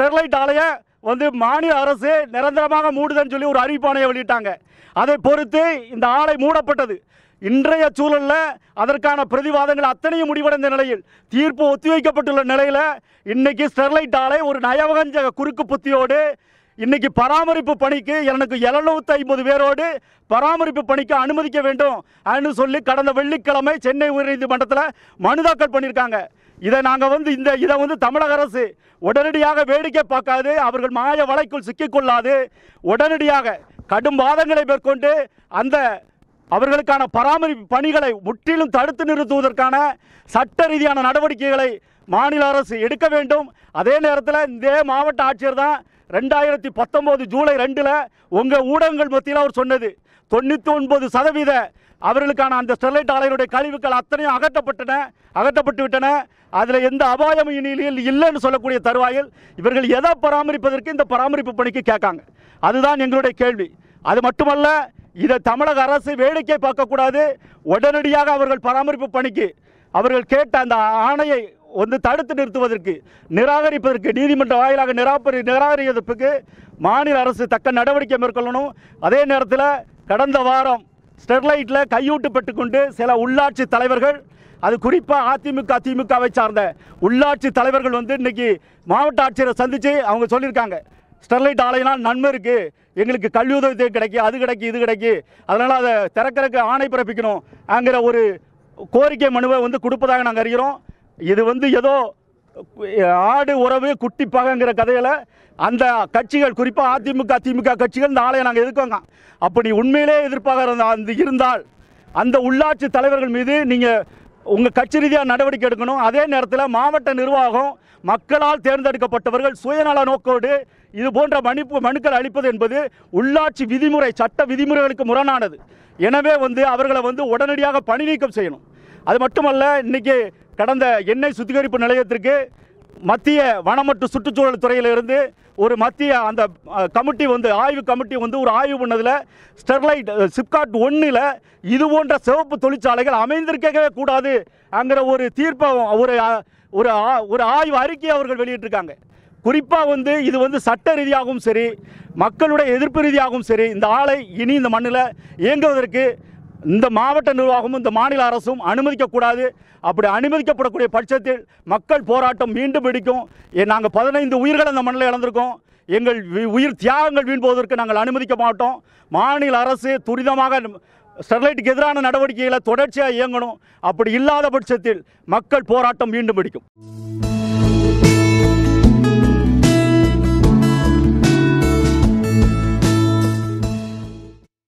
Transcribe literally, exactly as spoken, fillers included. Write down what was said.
Sterlite ஆலையை வந்து மாநில அரசு நிரந்தரமாக மூடுதன்னு சொல்லி ஒரு அறிவிப்பாணையை வெளியிட்டாங்க. அதை பொறுத்து இந்த ஆலை மூடப்பட்டது. இன்றைய சூழலில் அதற்கான பிரதிவாதங்கள் அத்தனையும் முடிவடைந்த நிலையில் தீர்ப்பு ஒத்திவைக்கப்பட்டுள்ள நிலையில் இன்னைக்கு ஸ்டெர்லைட் ஆலை ஒரு நயவகஞ்ச குறுக்கு புத்தியோடு இன்னைக்கு பராமரிப்பு பணிக்கு எனக்கு எழுநூற்றி ஐம்பது பேரோடு பராமரிப்பு பணிக்கு அனுமதிக்க வேண்டும் அப்படின்னு சொல்லி கடந்த வெள்ளிக்கிழமை சென்னை உயர்நீதிமன்றத்தில் மனு தாக்கல் பண்ணியிருக்காங்க. இதை நாங்கள் வந்து இந்த இதை வந்து தமிழக அரசு உடனடியாக வேடிக்கை பார்க்காது, அவர்கள் மாய வலைக்குள் சிக்கிக்கொள்ளாது, உடனடியாக கடும் வாதங்களை மேற்கொண்டு அந்த அவர்களுக்கான பராமரிப்பு பணிகளை முற்றிலும் தடுத்து நிறுத்துவதற்கான சட்ட ரீதியான நடவடிக்கைகளை மாநில அரசு எடுக்க வேண்டும். அதே நேரத்தில் இந்த மாவட்ட ஆட்சியர் தான் ரெண்டாயிரத்தி பத்தொம்போது ஜூலை ரெண்டில் உங்கள் ஊடகங்கள் மத்தியில் அவர் சொன்னது தொண்ணூற்றி ஒன்பது சதவீத அவர்களுக்கான அந்த ஸ்டெர்லைட் ஆலையினுடைய கழிவுகள் அத்தனையும் அகற்றப்பட்டன அகற்றப்பட்டு விட்டன, அதில் எந்த அபாயம் இனியில் இல்லைன்னு சொல்லக்கூடிய தருவாயில் இவர்கள் எதை பராமரிப்பதற்கு இந்த பராமரிப்பு பணிக்கு கேட்காங்க. அதுதான் எங்களுடைய கேள்வி. அது மட்டுமல்ல, இதை தமிழக அரசு வேடிக்கை பார்க்கக்கூடாது, உடனடியாக அவர்கள் பராமரிப்பு பணிக்கு அவர்கள் கேட்ட அந்த ஆணையை வந்து தடுத்து நிறுத்துவதற்கு நிராகரிப்பதற்கு நீதிமன்ற வாயிலாக நிராகரி நிராகரிப்பதற்கு மாநில அரசு தக்க நடவடிக்கை மேற்கொள்ளணும். அதே நேரத்தில் கடந்த வாரம் ஸ்டெர்லைட்டில் கையூட்டு பெற்றுக்கொண்டு சில உள்ளாட்சி தலைவர்கள், அது குறிப்பாக அதிமுக திமுகவை சார்ந்த உள்ளாட்சி தலைவர்கள் வந்து இன்றைக்கி மாவட்ட ஆட்சியரை சந்தித்து அவங்க சொல்லியிருக்காங்க, ஸ்டெர்லைட் ஆலையினால் நன்மை இருக்குது, எங்களுக்கு கல்வி உதவி கிடைக்கும், அது கிடைக்கும், இது கிடைக்கும், அதனால் அதை திறக்கிறதுக்கு ஆணை பிறப்பிக்கணும் அங்கிற ஒரு கோரிக்கை மனுவை வந்து கொடுப்பதாக நாங்கள் அறிகிறோம். இது வந்து ஏதோ ஆடு உறவு குட்டி பகங்கிற கதையில் அந்த கட்சிகள் குறிப்பாக அதிமுக திமுக கட்சிகள் இந்த ஆலையை நாங்கள் எதிர்க்கோங்க. அப்படி உண்மையிலே எதிர்ப்பாக அந்த இருந்தால் அந்த உள்ளாட்சி தலைவர்கள் மீது நீங்கள் உங்கள் கட்சி ரீதியாக நடவடிக்கை எடுக்கணும். அதே நேரத்தில் மாவட்ட நிர்வாகம் மக்களால் தேர்ந்தெடுக்கப்பட்டவர்கள் சுயநல நோக்கோடு இது போன்ற மன்னிப்பு மனுக்கள் அளிப்பது என்பது உள்ளாட்சி விதிமுறை சட்ட விதிமுறைகளுக்கு முரணானது. எனவே வந்து அவர்களை வந்து உடனடியாக பணி நீக்கம் செய்யணும். அது மட்டுமல்ல, இன்றைக்கி கடந்த எண்ணெய் சுத்திகரிப்பு நிலையத்திற்கு மத்திய வனம் மற்றும் சுற்றுச்சூழல் துறையிலிருந்து ஒரு மத்திய அந்த கமிட்டி வந்து ஆய்வு கமிட்டி வந்து ஒரு ஆய்வு பண்ணதில் ஸ்டெர்லைட் சிப்காட் ஒன்றில் இது போன்ற சிவப்பு தொழிற்சாலைகள் அமைந்திருக்கவே கூடாது அங்கிற ஒரு தீர்ப்பை ஒரு ஒரு ஒரு ஆய்வு அறிக்கையை அவர்கள் வெளியிட்டிருக்காங்க. குறிப்பாக வந்து இது வந்து சட்ட ரீதியாகவும் சரி மக்களுடைய எதிர்ப்பு ரீதியாகவும் சரி இந்த ஆலை இனி இந்த மண்ணில் இயங்குவதற்கு இந்த மாவட்ட நிர்வாகமும் இந்த மாநில அரசும் அனுமதிக்கக்கூடாது. அப்படி அனுமதிக்கப்படக்கூடிய பட்சத்தில் மக்கள் போராட்டம் மீண்டும் வெடிக்கும். நாங்கள் பதினைந்து உயிர்களை அந்த மண்ணில் இழந்திருக்கோம். எங்கள் உயிர் தியாகங்கள் வீண் போவதற்கு நாங்கள் அனுமதிக்க மாட்டோம். மாநில அரசு துரிதமாக ஸ்டெர்லைட்டுக்கு எதிரான நடவடிக்கைகளை தொடர்ச்சியாக இயங்கணும். அப்படி இல்லாத பட்சத்தில் மக்கள் போராட்டம் மீண்டும் வெடிக்கும்.